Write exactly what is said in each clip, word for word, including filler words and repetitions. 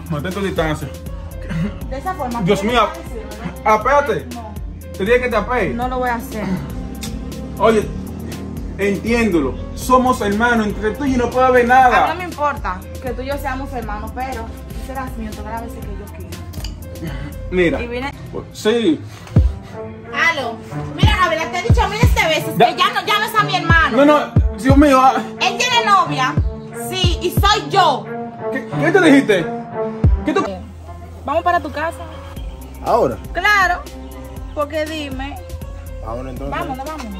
mantén tu distancia. De esa forma. Dios mío, apéate. No. Te dije que te apee. No lo voy a hacer. Oye, entiéndolo. Somos hermanos, entre tú y yo no puede haber A nada. mí no me importa que tú y yo seamos hermanos, pero tú serás mío todas las veces que yo quiera. Mira. Y vine... Sí. Aló. Mira, Gabriela, te he dicho miles de veces Ya. que ya no llames a mi hermano. No, no, Dios mío. ah, Él tiene novia. Sí, y soy yo. ¿Qué, qué te dijiste? ¿Qué tú? Vamos para tu casa. ¿Ahora? Claro. Porque dime. Ahora entonces. Vámonos, vámonos.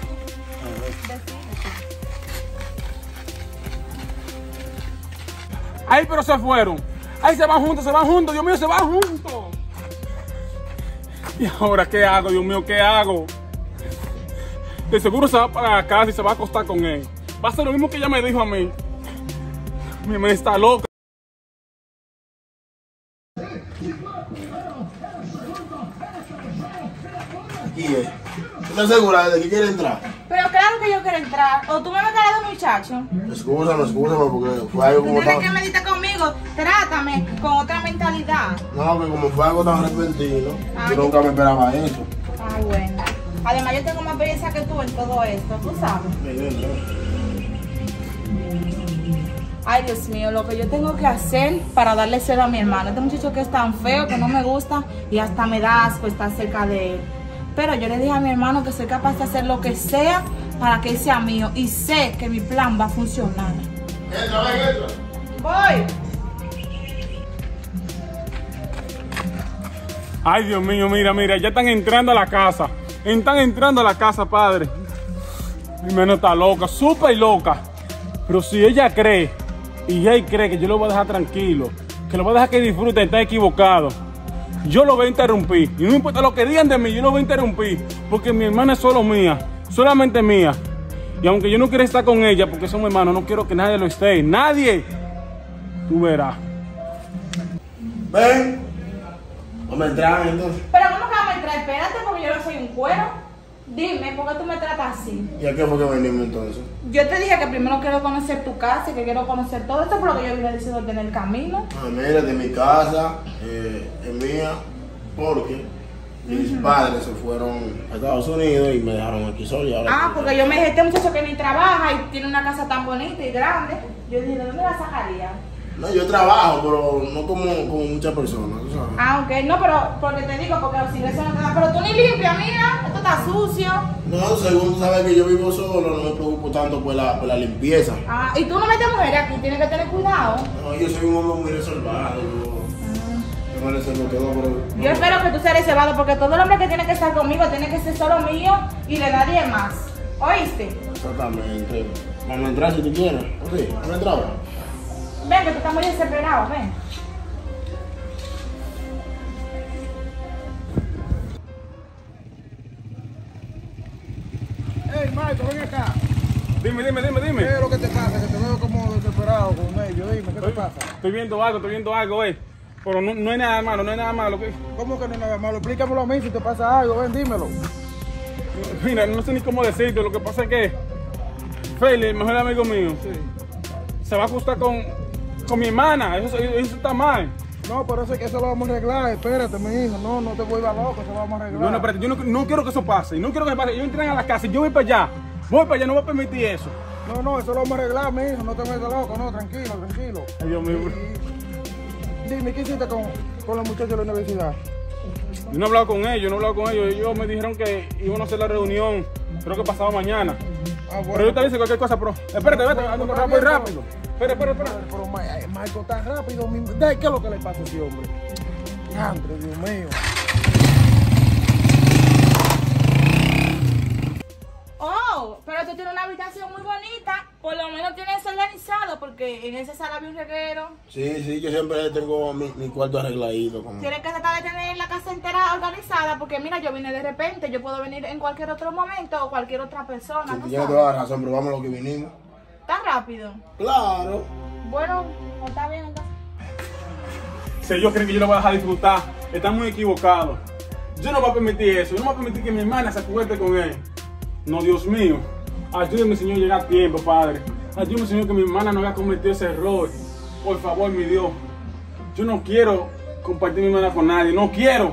Ay, pero se fueron. Ay, se van juntos, se van juntos. Dios mío, se van juntos. ¿Y ahora qué hago, Dios mío, qué hago? De seguro se va para la casa y se va a acostar con él. Va a ser lo mismo que ella me dijo a mí. Mi mamá está loca. ¿Y eh? ¿Tú estás segura de que quiere entrar? Pero claro que yo quiero entrar. O tú me ves cara de muchacho. Excúsame, excúsame, porque fue algo Tú como tienes tan... que meditar conmigo. Trátame con otra mentalidad. No, que como fue algo tan repentino, Ah, yo yo- nunca me esperaba eso. Ah, bueno. Además, yo tengo más experiencia que tú en todo esto, tú sabes. Ay, Dios mío, lo que yo tengo que hacer para darle cero a mi hermano. Este muchacho que es tan feo, que no me gusta y hasta me da asco estar cerca de él. Pero yo le dije a mi hermano que soy capaz de hacer lo que sea para que él sea mío. Y sé que mi plan va a funcionar. Entra, ven, entra. Voy. Ay, Dios mío, mira, mira, ya están entrando a la casa. Están entrando a la casa, padre. Mi hermana está loca, súper loca. Pero si ella cree, y ella cree que yo lo voy a dejar tranquilo, que lo voy a dejar que disfrute, está equivocado. Yo lo voy a interrumpir. Y no importa lo que digan de mí, yo lo voy a interrumpir. Porque mi hermana es solo mía, solamente mía. Y aunque yo no quiera estar con ella, porque somos hermanos, no quiero que nadie lo esté. ¡Nadie! Tú verás. Ven. Vamos a entrar entonces. Pero ¿cómo que vamos a entrar? Espérate, porque yo no soy un cuero. Dime, ¿por qué tú me tratas así? ¿Y a qué fue que venimos entonces? Yo te dije que primero quiero conocer tu casa y que quiero conocer todo esto, por lo que yo vine diciendo en el camino. Ah, mira, de mi casa, eh, es mía, porque mis padres se fueron a Estados Unidos y me dejaron aquí solo. Y ahora Ah, estoy- porque yo me dije, este muchacho que ni trabaja y tiene una casa tan bonita y grande. Yo dije, ¿de dónde la sacaría? No, yo trabajo, pero no como, como muchas personas, ¿tú sabes? Ah, ok, no, pero porque te digo, porque los ingresos no te dan. Pero tú ni limpias, mira, esto está sucio. No, según tú sabes que yo vivo solo, no me preocupo tanto por la, por la limpieza. Ah, y tú no metes mujeres aquí, tienes que tener cuidado. No, yo soy un hombre muy reservado, yo, yo me reservo todo, pero... Yo espero que tú seas reservado, porque todo el hombre que tiene que estar conmigo tiene que ser solo mío y de nadie más. ¿Oíste? Exactamente. Vamos a entrar si tú quieres. Sí, vamos a entrar ahora. Ven, que tú estás muy desesperado, ven. Hey, Marco, ven acá. Dime, dime, dime, ¿Qué dime. es lo que te pasa? Que te veo como desesperado con ellos. Dime, ¿qué te pasa? Estoy viendo algo, estoy viendo algo, eh. Pero no, no hay nada malo, no hay nada malo. ¿Qué? ¿Cómo que no es nada malo? Explícamelo a mí si te pasa algo. Ven, dímelo. Mira, no sé ni cómo decirte. Lo que pasa es que Feli, el mejor amigo mío, Sí. se va a acostar con, con mi hermana. Eso, eso está mal. No, pero eso, eso lo vamos a arreglar. Espérate, mi hijo. No, no te vuelvas loco. Eso lo vamos a arreglar. No, no, espérate, yo no, no quiero que eso pase. No quiero que pase. Yo entré a la casa y yo voy para allá. Voy para allá, no voy a permitir eso. No, no, eso lo vamos a arreglar, mi hijo. No te metas loco. No, tranquilo, tranquilo. Ay, Dios mío. Y- dime, ¿qué hiciste con, con los muchachos de la universidad? Yo no he hablado con ellos, no he hablado con ellos. Ellos me dijeron que iban a hacer la reunión, creo que pasado mañana. Ah, bueno. Pero yo te dice cualquier cosa, pero espérate, vete, ando Pero rápido, bien, rápido. Espera, espera, espera. Pero, Ma- eh, Marco, tan rápido. mi- ¿Qué es lo que le pasa a ese hombre? Diantre, Dios mío. Oh, pero tú tienes una habitación muy bonita. Por lo menos tienes organizado, porque en esa sala había un reguero. Sí, sí, yo siempre tengo mi, mi cuarto arregladito. Como... Tienes que tratar de tener la casa entera organizada, porque mira, yo vine de repente. Yo puedo venir en cualquier otro momento o cualquier otra persona. Sí, ¿tú tienes sabes? toda la razón, pero vamos a lo que vinimos. ¿Tan rápido? Claro. Bueno, pues está bien entonces. Si ellos creen que yo lo voy a dejar disfrutar, están muy equivocados. Yo no voy a permitir eso, yo no voy a permitir que mi hermana se acuerde con él. No, Dios mío, ayúdeme, Señor, a llegar a tiempo, Padre. Ayúdeme, Señor, que mi hermana no haya cometido ese error. Por favor, mi Dios. Yo no quiero compartir mi hermana con nadie, no quiero.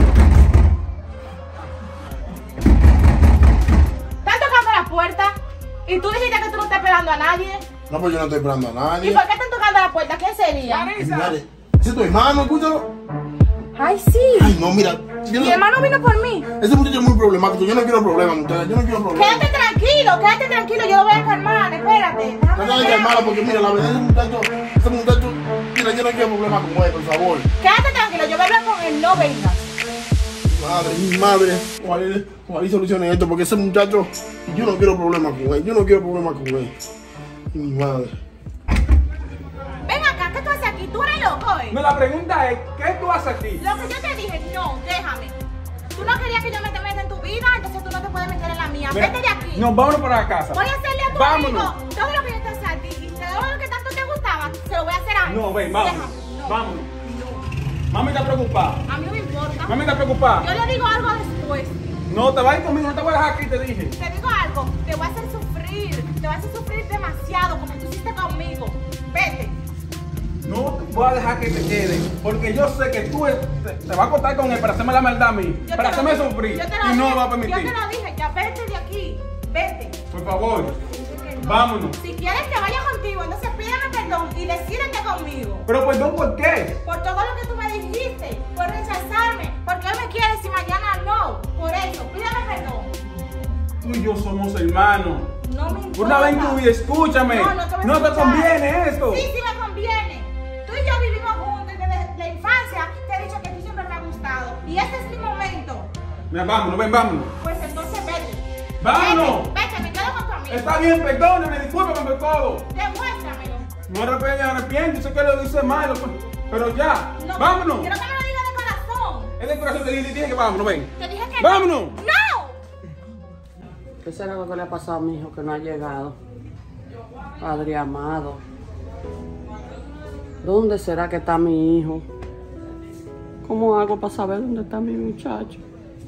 ¿Están tocando la puerta? ¿Y tú dijiste que tú no estás esperando a nadie? No, pues yo no estoy esperando a nadie. ¿Y por qué están tocando la puerta? ¿Quién sería? Madre, ese es tu hermano, escúchalo. Ay, sí. Ay, no, mira. yo Mi no- hermano vino por mí. Ese muchacho es muy problemático. Yo no quiero problemas, muchachos. Yo no quiero problemas. Quédate tranquilo, quédate tranquilo, yo lo voy a calmar, espérate. No Déjame te vayas a ver. calmar porque mira, la verdad ese muchacho, ese muchacho, mira, yo no quiero problemas con él, por favor. Quédate tranquilo, yo voy a hablar con él, no vengas. Madre, mi madre, ojalá, ojalá solucione esto porque ese muchacho, yo no quiero problemas con él. Yo no quiero problemas con él. Mi madre. Ven acá, ¿qué tú haces aquí? ¿Tú eres loco, eh? No, la pregunta es, ¿qué tú haces aquí? Lo que yo te dije, no, déjame. Tú no querías que yo me te meta en tu vida, entonces tú no te puedes meter en la mía. Mira, Vete de aquí. No, vámonos para la casa. Voy a hacerle a tu Vámonos. amigo todo lo que yo te hacía a ti. Y todo lo que tanto te gustaba, se lo voy a hacer a él. No, ven, vámonos. Déjame, no. Vámonos. Mami está preocupada. A mí no me importa. Mami está preocupada. Yo le digo algo después. No, te vas a ir conmigo, no te voy a dejar aquí, te dije. Te digo algo, te voy a hacer sufrir. Te voy a hacer sufrir demasiado como tú hiciste conmigo. Vete. No voy a dejar que te quede, porque yo sé que tú te, te vas a acostar con él para hacerme la maldad a mí, Yo para te lo hacerme dije, sufrir, yo te lo y no dije, lo va a permitir. Yo te lo dije, ya vete de aquí. Vete. Por favor, Que no. vámonos. Si quieres que vaya contigo, entonces pídeme perdón y decídete conmigo. Pero perdón, ¿por qué? Por todo lo que tú me dijiste, por rechazarme, porque hoy me quieres y mañana no. Por eso, pídeme perdón. Tú y yo somos hermanos. No me importa. Una vez en tu vida, escúchame. No, no te voy a No te escuchar. conviene esto. Sí, sí me conviene. Tú y yo vivimos juntos y desde la infancia te he dicho que tú siempre me has gustado. Y este es mi momento. Mira, vámonos, ven, vámonos. Pues entonces vete. ¡Vámonos! Vete, vete, me quedo con tu amigo. Está bien, perdóname, discúlpame por todo. Demuéstramelo. No arrepiento, me arrepiento, sé que lo hice mal, pero ya. No, Vámonos. Quiero que me lo digas de corazón. Es de corazón, te dije, te dije que vámonos, ven. Te dije que ¡Vámonos! ¡No! ¿Qué será lo que le ha pasado a mi hijo que no ha llegado? Padre amado. ¿Dónde será que está mi hijo? ¿Cómo hago para saber dónde está mi muchacho?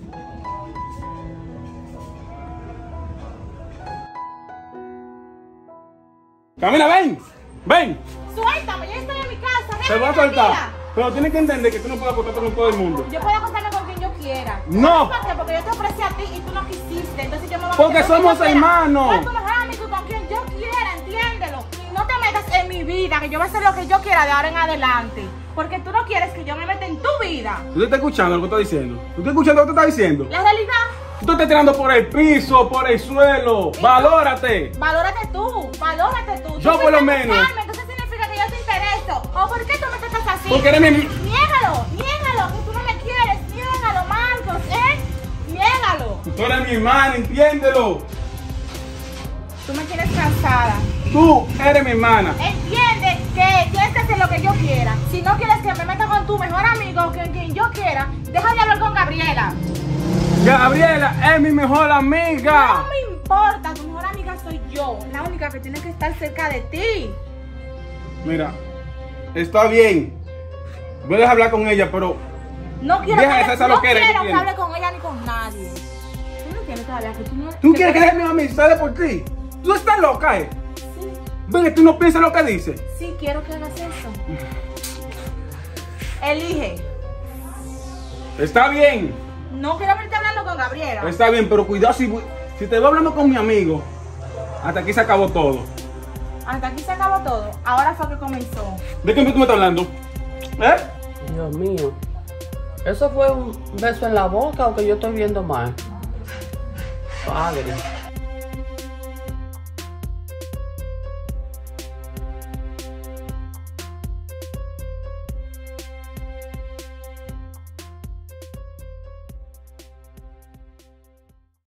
Camila, ven, ven. Suéltame, yo estoy en mi casa. Te voy a déjame soltar. tranquila. Pero tienes que entender que tú no puedes acostarte con todo el mundo. Yo puedo acostarme con quien yo quiera. No. ¿Por qué? Porque yo te ofrecí a ti y tú no quisiste. Entonces yo me voy a Porque meter con somos quien yo quiera. hermanos. Con tu mejor amigo, con quien yo quiera, entiéndelo. Y no te metas en mi vida, que yo voy a hacer lo que yo quiera de ahora en adelante. Porque tú no quieres que yo me meta en tu vida. ¿Tú te estás escuchando lo que estoy diciendo? ¿Tú estás escuchando lo que te estás diciendo? La realidad, Tú te estás tirando por el piso, por el suelo. Valórate. valórate tú, valórate tú. Yo Tú por lo fuiste a menos. buscarme, entonces significa que yo te intereso. ¿O por qué tú me tratas así? Porque eres mi... Niégalo, niégalo, que tú no me quieres. Niégalo, Marcos, ¿eh? Niégalo. Tú eres mi hermana, entiéndelo. Tú me tienes cansada. Tú eres mi hermana. Entiende que tienes que hacer lo que yo quiera. Si no quieres que me meta con tu mejor amigo o con quien yo quiera, deja de hablar con Gabriela. Gabriela es mi mejor No amiga. me importa, tu mejor amiga soy yo. La única que tiene que estar cerca de ti. Mira, está bien. Voy a dejar hablar con ella, pero No quiero, Deja que, esa no loquera que quiero tú que tienes. hable con ella ni con nadie. Tú no quieres todavía que tú no... tú quieres que deje mis amistades por ti. Tú estás loca, ¿eh? Sí, Ven, que tú no piensas lo que dices. sí, quiero que hagas eso. Elige. Está bien, No quiero verte hablando con Gabriela. está bien, pero cuidado si, si te voy hablando con mi amigo. Hasta aquí se acabó todo. Hasta aquí se acabó todo. Ahora fue que comenzó. ¿De qué tú me estás hablando? ¿Eh? Dios mío. ¿Eso fue un beso en la boca o que yo estoy viendo mal? Padre.